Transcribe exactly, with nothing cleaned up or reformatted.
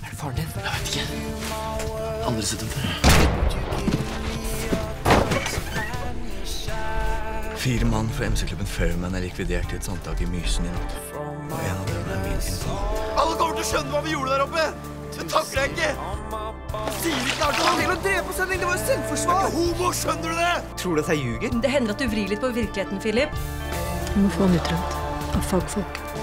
Er det faren din? Jeg vet ikke. Aldri sett dem før. Fire mann fra M C-klubben Fairman er likvidert i et sandtak i Mysen i natt. Og en av dem er min infant. Alle kommer til å skjønne hva vi gjorde der oppe! Det takler jeg ikke! Jeg sier ikke klart det! Til å drepe på sending, det var jo selvforsvar! Homo, skjønner du det? Tror du at jeg ljuger? Det hender at du vrir litt på virkeligheten, Philip. Du må få han utrent av fagfolk.